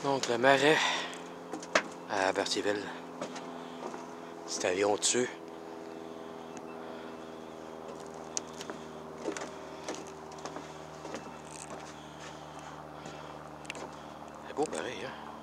Donc le marais à Berthierville. Petit avion dessus. C'est beau pareil, hein?